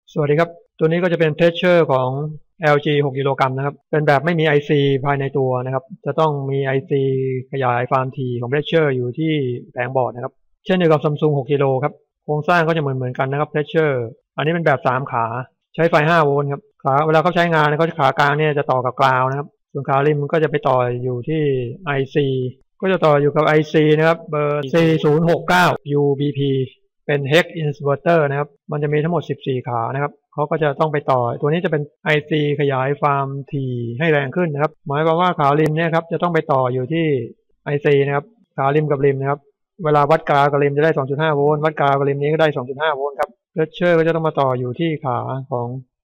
สวัสดีครับตัวนี้ก็จะเป็นเพรสเชอร์ของ LG 6 กิโลกรัมนะครับเป็นแบบไม่มี IC ภายในตัวนะครับจะต้องมี IC ขยายความถี่ของเพรสเชอร์อยู่ที่แผงบอร์ดนะครับเช่นเดียวกับ Samsung 6 กิโลครับโครงสร้างก็จะเหมือนกันนะครับเพรสเชอร์อันนี้เป็นแบบ3ขาใช้ไฟ5โวลต์ครับขาเวลาเขาใช้งานเขาขากลางเนี่ยจะต่อกับกราวนะครับส่วนขาริมก็จะไปต่ออยู่ที่ IC ก็จะต่ออยู่กับ IC นะครับเบอร์ 4069 UBP เป็น Hex Inverter นะครับมันจะมีทั้งหมด14ขานะครับเขาก็จะต้องไปต่อตัวนี้จะเป็น IC ขยายความถี่ให้แรงขึ้นนะครับหมายความว่าขาริมเนี่ยครับจะต้องไปต่ออยู่ที่ IC นะครับขาริมกับริมนะครับเวลาวัดกราวกับริมจะได้ 2.5 โวลต์วัดกราวกับริมนี้ก็ได้ 2.5 โวลต์ครับเพรสเชอร์ก็จะต้องมาต่ออยู่ที่ขาของ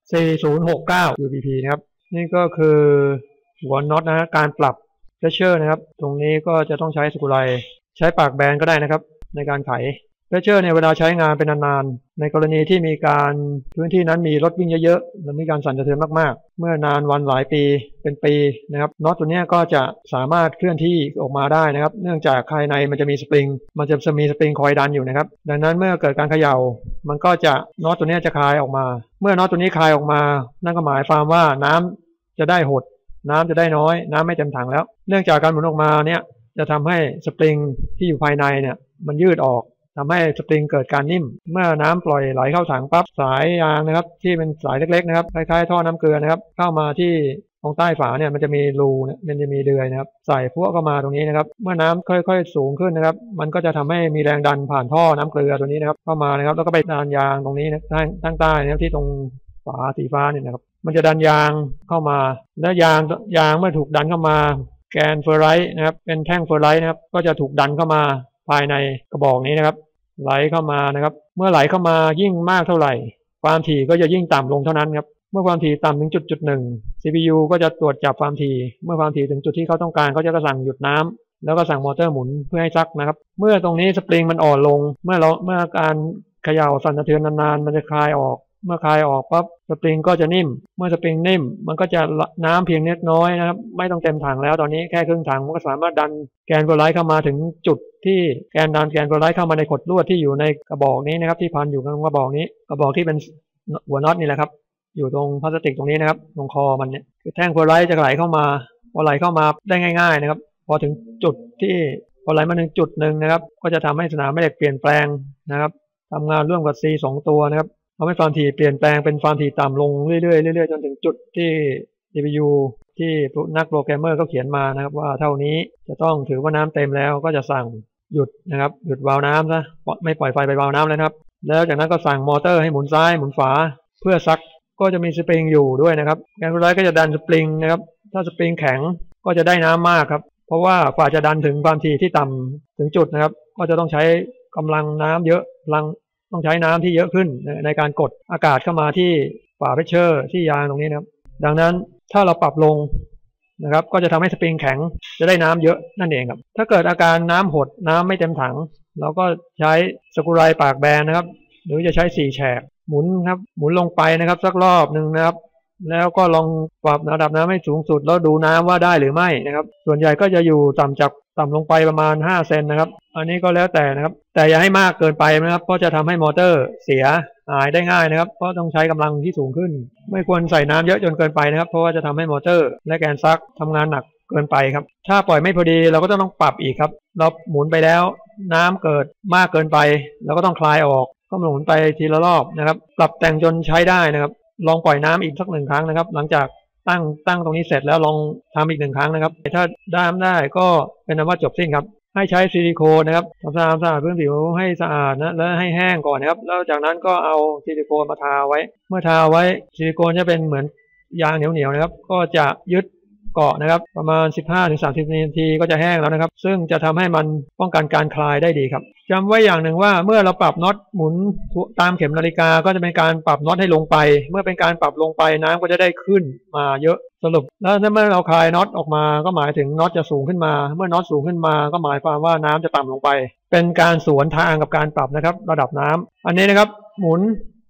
4069 UBP นะครับนี่ก็คือหัวน็อตนะการปรับเพรสเชอร์นะครับตรงนี้ก็จะต้องใช้สกรูไดร์ใช้ปากแบนก็ได้นะครับในการไขเพรสเชอร์เนี่ยเวลาใช้งานเป็นนานๆในกรณีที่มีการพื้นที่นั้นมีรถวิ่งเยอะๆและมีการสั่นสะเทือนมากๆเมื่อนานวันหลายปีเป็นปีนะครับน็อตตัวนี้ก็จะสามารถเคลื่อนที่ออกมาได้นะครับเนื่องจากภายในมันจะมีสปริงคอยดันอยู่นะครับดังนั้นเมื่อเกิดการเขย่ามันก็จะน็อตตัวนี้จะคลายออกมาเมื่อน็อตตัวนี้คลายออกมานั่นก็หมายความว่าน้ำจะได้หดน้ำจะได้น้อยน้ำไม่เต็มถังแล้วเนื่องจากการหมุนออกมาเนี่ยจะทำให้สปริงที่อยู่ภายในเนี่ยมันยืดออกทำให้สปริงเกิดการนิ่มเมื่อน้ำปล่อยไหลเข้าถังปั๊บสายยางนะครับที่เป็นสายเล็กๆนะครับคล้ายๆท่อน้ำเกลือนะครับเข้ามาที่ตรงใต้ฝาเนี่ยมันจะมีรูมันจะมีเดือยนะครับใส่พวกเข้ามาตรงนี้นะครับเมื่อน้ำค่อยๆสูงขึ้นนะครับมันก็จะทำให้มีแรงดันผ่านท่อน้ำเกลือตัวนี้นะครับเข้ามานะครับแล้วก็ไปดันยางตรงนี้นะตั้งใต้นะครับที่ตรงฝาสีฟ้าเนี่ยนะครับมันจะดันยางเข้ามาและยางเมื่อถูกดันเข้ามาแกนเฟอร์ไรท์นะครับเป็นแท่งเฟอร์ไรท์นะครับก็จะถูกดันเข้ามาภายในกระบอกนี้นะครับไหลเข้ามานะครับเมื่อไหลเข้ามายิ่งมากเท่าไหร่ความถี่ก็จะยิ่งต่ำลงเท่านั้นครับเมื่อความถี่ต่ำถึงจุดหนึ่ง CPU ก็จะตรวจจับความถี่เมื่อความถี่ถึงจุดที่เขาต้องการเขาจะสั่งหยุดน้ำแล้วก็สั่งมอเตอร์หมุนเพื่อให้ซักนะครับเมื่อตรงนี้สปริงมันอ่อนลงเมื่อการเขย่าสั่นสะเทือนนานๆมันจะคลายออกเมื่อคลายออกปั๊บสปริงก็จะนิ่มเมื่อสปริงนิ่มมันก็จะน้ำเพียงเล็กน้อยนะครับไม่ต้องเต็มถังแล้วตอนนี้แค่ครึ่งถังมันก็สามารถดันแกนโฟลไลท์เข้ามาถึงจุดที่แกนโฟลไลท์เข้ามาในขดลวดที่อยู่ในกระบอกนี้นะครับที่พันอยู่กับกระบอกนี้กระบอกที่เป็นหัวน็อตนี่แหละครับอยู่ตรงพลาสติกตรงนี้นะครับตรงคอมันเนี่ยแท่งโฟลไลท์จะไหลเข้ามาพอไหลเข้ามาได้ง่ายๆนะครับพอถึงจุดที่พอไหลมาถึงจุดหนึ่งนะครับก็จะทำให้สนามแม่เหล็กเปลี่ยนแปลงนะครับทำงานร่วมกับ C 2 ตัวนะครับทำให้ความถี่เปลี่ยนแปลงเป็นความถี่ต่ำลงเรื่อยๆจนถึงจุดที่ CPU ที่นักโปรแกรมเมอร์เขาเขียนมานะครับว่าเท่านี้จะต้องถือว่าน้ำเต็มแล้วก็จะสั่งหยุดนะครับหยุดวาล์วน้ำซะไม่ปล่อยไฟไปวาล์วน้ำเลยนะครับแล้วจากนั้นก็สั่งมอเตอร์ให้หมุนซ้ายหมุนขวาเพื่อซักก็จะมีสปริงอยู่ด้วยนะครับแกนโฟลไลท์ก็จะดันสปริงนะครับถ้าสปริงแข็งก็จะได้น้ำมากครับเพราะว่ากว่าจะดันถึงความถี่ที่ต่ำถึงจุดนะครับก็จะต้องใช้กำลังน้ำเยอะต้องใช้น้ำที่เยอะขึ้นในการกดอากาศเข้ามาที่ฝาเพรสเชอร์ที่ยางตรงนี้นะครับดังนั้นถ้าเราปรับลงนะครับก็จะทำให้สปริงแข็งจะได้น้ำเยอะนั่นเองครับถ้าเกิดอาการน้ำหดน้ำไม่เต็มถังเราก็ใช้สกรูไดร์ปากแบนนะครับหรือจะใช้4แฉกหมุนครับหมุนลงไปนะครับสักรอบหนึ่งนะครับแล้วก็ลองปรับระดับน้ำให้สูงสุดแล้วดูน้ำว่าได้หรือไม่นะครับส่วนใหญ่ก็จะอยู่ต่ำลงไปประมาณ5เซนนะครับอันนี้ก็แล้วแต่นะครับแต่อย่าให้มากเกินไปนะครับเพราะจะทำให้มอเตอร์เสียหายได้ง่ายนะครับเพราะต้องใช้กำลังที่สูงขึ้นไม่ควรใส่น้ำเยอะจนเกินไปนะครับเพราะว่าจะทำให้มอเตอร์และแกนซักทำงานหนักเกินไปครับถ้าปล่อยไม่พอดีเราก็ต้องปรับอีกครับเราหมุนไปแล้วน้ำเกิดมากเกินไปเราก็ต้องคลายออกก็หมุนไปทีละรอบนะครับปรับแต่งจนใช้ได้นะครับลองปล่อยน้ำอีกสัก1 ครั้งนะครับหลังจากตั้งตรงนี้เสร็จแล้วลองทำอีก1 ครั้งนะครับถ้าได้ก็เป็นอันว่าจบสิ้นครับให้ใช้ซิลิโคนนะครับทำความสะอาดพื้นผิวให้สะอาดนะแล้วให้แห้งก่อนนะครับแล้วจากนั้นก็เอาซิลิโคนมาทาไว้เมื่อทาไว้ซิลิโคนจะเป็นเหมือนยางเหนียวนะครับก็จะยึดเกาะนะครับประมาณ 15-30 นาทีก็จะแห้งแล้วนะครับซึ่งจะทำให้มันป้องกันการคลายได้ดีครับจำไว้อย่างหนึ่งว่าเมื่อเราปรับน็อตหมุนตามเข็มนาฬิกาก็จะเป็นการปรับน็อตให้ลงไปเมื่อเป็นการปรับลงไปน้ำก็จะได้ขึ้นมาเยอะสรุปแล้วถ้าเมื่อเราคลายน็อตออกมาก็หมายถึงน็อตจะสูงขึ้นมาเมื่อน็อตสูงขึ้นมาก็หมายความว่าน้ำจะต่ำลงไปเป็นการสวนทางกับการปรับนะครับระดับน้ำอันนี้นะครับหมุน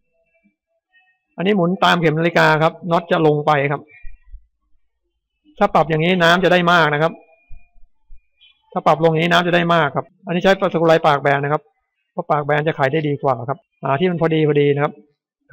ตามเข็มนาฬิกาครับน็อตจะลงไปครับถ้าปรับอย่างนี้น้ำจะได้มากนะครับถ้าปรับลงอย่างนี้น้ำจะได้มากครับอันนี้ใช้สกรูไดร์ปากแบนนะครับเพราะปากแบนจะขายได้ดีกว่าครับที่มันพอดีนะครับ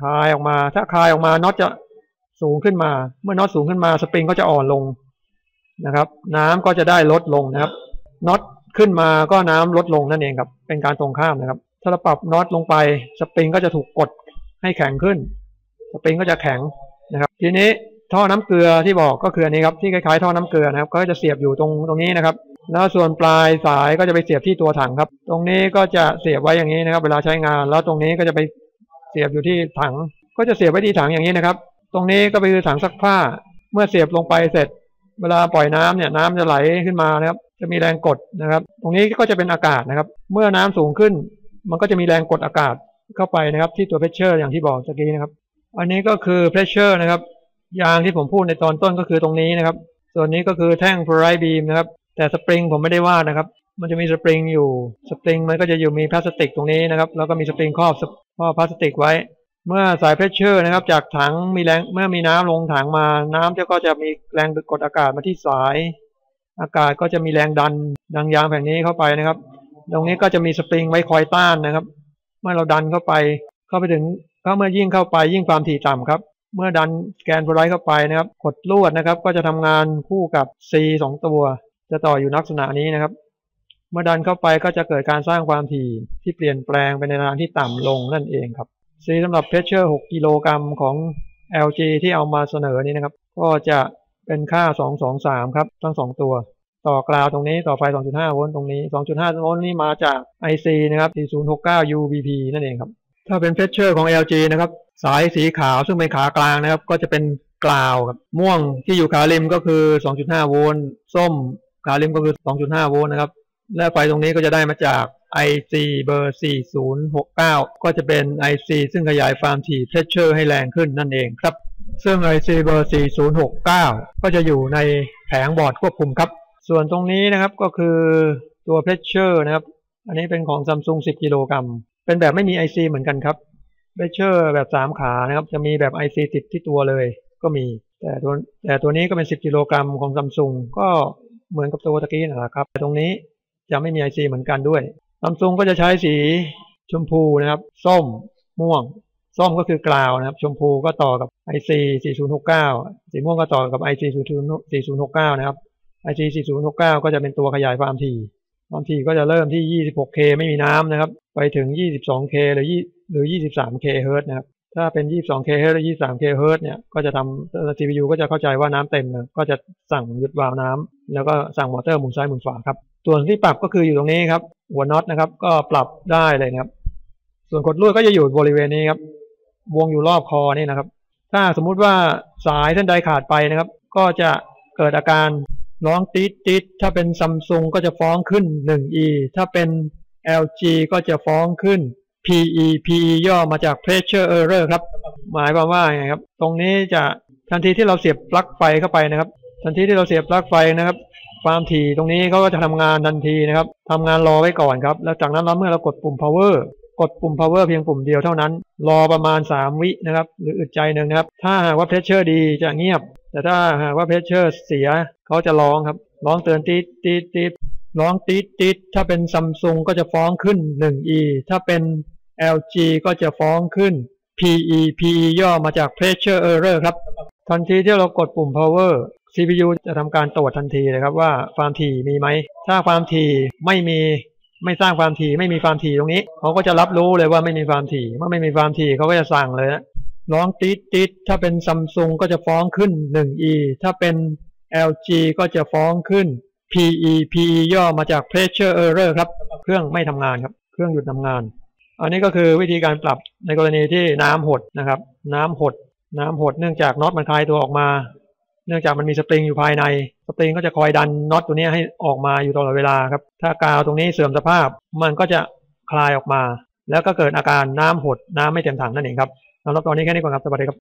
คลายออกมาถ้าคลายออกมาน็อตจะสูงขึ้นมาเมื่อน็อตสูงขึ้นมาสปริงก็จะอ่อนลงนะครับน้ำก็จะได้ลดลงนะครับน็อตขึ้นมาก็น้ำลดลงนั่นเองครับเป็นการตรงข้ามนะครับถ้าเราปรับน็อตลงไปสปริงก็จะถูกกดให้แข็งขึ้นสปริงก็จะแข็งนะครับทีนี้ท่อน้ำเกลือที่บอกก็คืออันนี้ครับที่คล้ายๆท่อน้ำเกลือนะครับก็จะเสียบอยู่ตรงนี้นะครับแล้วส่วนปลายสายก็จะไปเสียบที่ตัวถังครับตรงนี้ก็จะเสียบไว้อย่างนี้นะครับเวลาใช้งานแล้วตรงนี้ก็จะไปเสียบอยู่ที่ถังก็จะเสียบไว้ที่ถังอย่างนี้นะครับตรงนี้ก็ไปคือถังซักผ้าเมื่อเสียบลงไปเสร็จเวลาปล่อยน้ำเนี่ยน้ำจะไหลขึ้นมานะครับจะมีแรงกดนะครับตรงนี้ก็จะเป็นอากาศนะครับเมื่อน้ำสูงขึ้นมันก็จะมีแรงกดอากาศเข้าไปนะครับที่ตัวเพชเชอร์อย่างที่บอกเมื่อกี้นะครับอันนี้ก็คือเพชเชอร์นะครับยางที่ผมพูดในตอนต้นก็คือตรงนี้นะครับส่วนนี้ก็คือแท่ง Ferrite Beam นะครับแต่สปริงผมไม่ได้วาดนะครับมันจะมีสปริงอยู่สปริงมันก็จะอยู่มีพลาสติกตรงนี้นะครับแล้วก็มีสปริงครอบพลาสติกไว้เมื่อสายเพชเชอร์นะครับจากถังมีแรงเมื่อมีน้ำลงถังมาน้ำก็จะมีแรงกดอากาศมาที่สายอากาศก็จะมีแรงดันยางแผ่นนี้เข้าไปนะครับตรงนี้ก็จะมีสปริงไว้คอยต้านนะครับเมื่อเราดันเข้าไปถึงเมื่อยิ่งเข้าไปยิ่งความถี่ต่ำครับเมื่อดันแกนโพลาไรซ์เข้าไปนะครับกดลวดนะครับก็จะทำงานคู่กับ C 2 ตัวจะต่ออยู่ลักษณะนี้นะครับเมื่อดันเข้าไปก็จะเกิดการสร้างความถี่ที่เปลี่ยนแปลงไปในทางที่ต่ำลงนั่นเองครับ C สำหรับเพชเชอร์6กิโลกรัมของ LG ที่เอามาเสนอนี้นะครับก็จะเป็นค่า223ครับทั้ง2ตัวต่อกราวตรงนี้ต่อไฟ 2.5 โวลต์ตรงนี้ 2.5 โวลต์นี่มาจาก IC นะครับ 4069 UBP นั่นเองครับถ้าเป็นเพชเชอร์ของ LG นะครับสายสีขาวซึ่งเป็นขากลางนะครับก็จะเป็นกราวครับม่วงที่อยู่ขาริมก็คือ 2.5 โวลต์ส้มขาริมก็คือ 2.5 โวลต์นะครับและไฟตรงนี้ก็จะได้มาจาก IC เบอร์ 4069 ก็จะเป็น IC ซึ่งขยายความถี่เพชเชอร์ให้แรงขึ้นนั่นเองครับซึ่ง IC เบอร์ 4069 ก็จะอยู่ในแผงบอร์ดควบคุมครับส่วนตรงนี้นะครับก็คือตัวเพชเชอร์นะครับอันนี้เป็นของ Samsung 10 กิโลกรัมเป็นแบบไม่มี IC เหมือนกันครับเพชเชอร์แบบ3ขานะครับจะมีแบบ IC ติดที่ตัวเลยก็มีแต่ตัวนี้ก็เป็น10 กิโลกรัมของ Samsung ก็เหมือนกับตัวตะกี้นะครับแต่ตรงนี้จะไม่มี IC เหมือนกันด้วย Samsung ก็จะใช้สีชมพูนะครับส้มม่วงส้มก็คือกราวนะครับชมพูก็ต่อกับ IC 4069สีม่วงก็ต่อกับ IC 4069นะครับ IC 4069ก็จะเป็นตัวขยายความถี่ก็จะเริ่มที่ 26K ไม่มีน้ำนะครับไปถึง 22K หรือ 23K เฮิรตซ์นะครับถ้าเป็น 22K เฮิรตซ์หรือ 23K เฮิรตซ์เนี่ยก็จะทำ CPU ก็จะเข้าใจว่าน้ำเต็มนะก็จะสั่งหยุดวาล์วน้ำแล้วก็สั่งมอเตอร์หมุนซ้ายหมุนขวาครับส่วนที่ปรับก็คืออยู่ตรงนี้ครับหัวน็อตนะครับก็ปรับได้เลยนะครับส่วนกดลวดก็จะอยู่บริเวณนี้ครับวงอยู่รอบคอนี่นะครับถ้าสมมุติว่าสายเส้นใดขาดไปนะครับก็จะเกิดอาการร้องติดถ้าเป็น Samsung ก็จะฟ้องขึ้น 1E ถ้าเป็น LG ก็จะฟ้องขึ้น PE ย่อมาจาก Pressure Error ครับหมายความว่าไงครับตรงนี้จะทันทีที่เราเสียบปลั๊กไฟเข้าไปนะครับทันทีที่เราเสียบปลั๊กไฟนะครับความถี่ตรงนี้เขาก็จะทำงานทันทีนะครับทำงานรอไว้ก่อนครับแล้วจากนั้นเมื่อเรากดปุ่ม power เพียงปุ่มเดียวเท่านั้นรอประมาณ3 วินะครับหรืออึดใจหนึ่งนะครับถ้าหากว่า pressure ดีจะเงียบแต่ถ้าหากว่า pressure เสียเขาจะร้องครับร้องเตือนติดร้องติดถ้าเป็น Samsung ก็จะฟ้องขึ้น 1E ถ้าเป็น LG ก็จะฟ้องขึ้น PE ย่อมาจาก Pressure Error ครับทันทีที่เรากดปุ่ม power CPU จะทำการตรวจทันทีเลยครับว่าความถี่มีไหมถ้าความถี่ไม่สร้างความถี่ไม่มีความถี่ตรงนี้เขาก็จะรับรู้เลยว่าไม่มีความถี่เมื่อไม่มีความถี่เขาก็จะสั่งเลยนะร้องติดถ้าเป็น Samsung ก็จะฟ้องขึ้น 1E ถ้าเป็น LG ก็จะฟ้องขึ้น PE ย่อมาจาก Pressure Error ครับเครื่องไม่ทำงานครับเครื่องหยุดทำงานอันนี้ก็คือวิธีการปรับในกรณีที่น้ำหดนะครับน้ำหดเนื่องจากน็อตมันคลายตัวออกมาเนื่องจากมันมีสปริงอยู่ภายในสปริงก็จะคอยดันน็อตตัวนี้ให้ออกมาอยู่ตลอดเวลาครับถ้ากาวตรงนี้เสื่อมสภาพมันก็จะคลายออกมาแล้วก็เกิดอาการน้ำหดน้ำไม่เต็มถังนั่นเองครับสำหรับตอนนี้แค่นี้ก่อนครับสวัสดีครับ